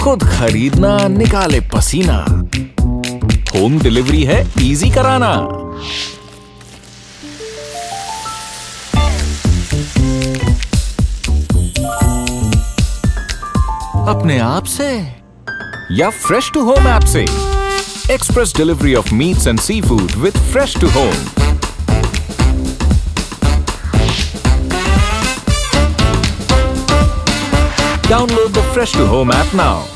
खुद खरीदना निकाले पसीना, होम डिलीवरी है इजी कराना। अपने आप से या फ्रेश टू होम ऐप से। Express delivery of meats and sea food with Fresh To Home. Download the FreshToHome app now.